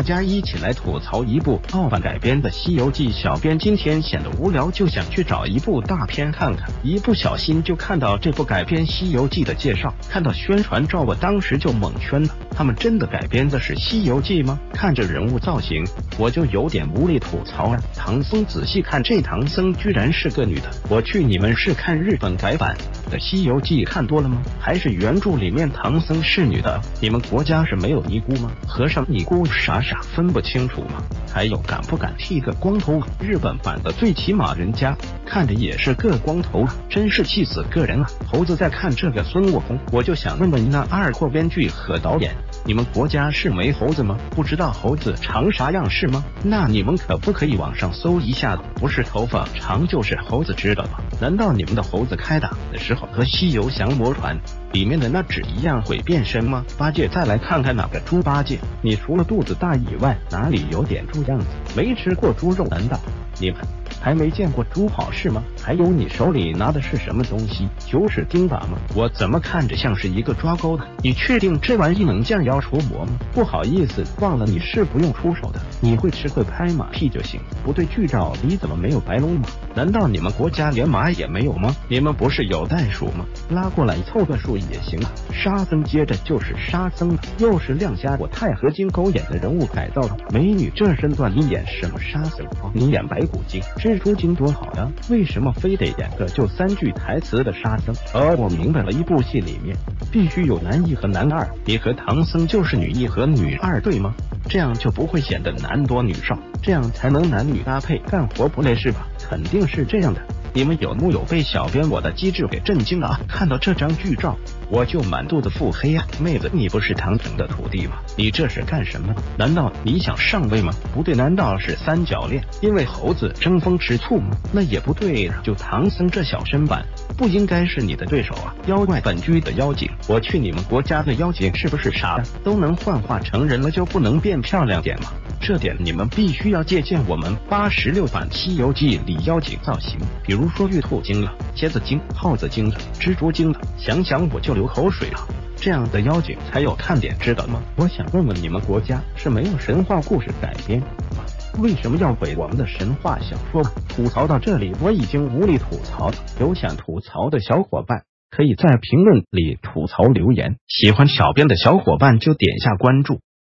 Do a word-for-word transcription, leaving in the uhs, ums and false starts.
家一起来吐槽一部盗版改编的《西游记》。小编今天闲得无聊，就想去找一部大片看看，一不小心就看到这部改编《西游记》的介绍，看到宣传照，我当时就蒙圈了。他们真的改编的是《西游记》吗？看着人物造型，我就有点无力吐槽啊。唐僧，仔细看，这唐僧居然是个女的！我去，你们是看日本改版的《西游记》看多了吗？还是原著里面唐僧是女的？你们国家是没有尼姑吗？和尚尼姑傻傻分不清楚吗？还有，敢不敢剃个光头？日本版的最起码人家看着也是个光头啊，真是气死个人啊！猴子在看这个孙悟空，我就想问问那二货编剧和导演，你们国家是没猴子吗？不知道猴子长啥样是吗？那你们可不可以网上搜一下，不是头发长就是猴子，知道吗？难道你们的猴子开打的时候和西游降魔传里面的那只一样会变身吗？八戒，再来看看哪个猪八戒，你除了肚子大以外，哪里有点猪样子？没吃过猪肉，难道你们还没见过猪跑是吗？还有，你手里拿的是什么东西？九齿钉耙吗？我怎么看着像是一个抓钩的？你确定这玩意能降妖除魔吗？不好意思，忘了你是不用出手的，你会吃会拍马屁就行。不对，剧照里怎么没有白龙马？难道你们国家连马也没有吗？你们不是有袋鼠吗？拉过来凑个数也行啊。沙僧，接着就是沙僧了，又是亮瞎我钛合金狗眼的人物改造的美女，这身段你演什么沙僧？你演白骨精、蜘蛛精多好呀，为什么非得演个就三句台词的沙僧？哦，我明白了，一部戏里面必须有男一和男二，你和唐僧就是女一和女二，对吗？这样就不会显得男多女少，这样才能男女搭配，干活不累是吧？肯定是这样的。你们有木有被小编我的机智给震惊了啊？看到这张剧照，我就满肚子腹黑啊！妹子，你不是唐僧的徒弟吗？你这是干什么？难道你想上位吗？不对，难道是三角恋？因为猴子争风吃醋吗？那也不对啊，就唐僧这小身板，不应该是你的对手啊！妖怪本居的妖精，我去，你们国家的妖精是不是傻的？都能幻化成人了，就不能变漂亮点吗？这点你们必须要借鉴我们八十六版《西游记》里妖精造型，比如说玉兔精了、蝎子精、耗子精了、蜘蛛精了，想想我就流口水了。这样的妖精才有看点，知道吗？我想问问你们国家是没有神话故事改编吗？为什么要毁我们的神话小说？吐槽到这里，我已经无力吐槽了。有想吐槽的小伙伴可以在评论里吐槽留言，喜欢小编的小伙伴就点下关注。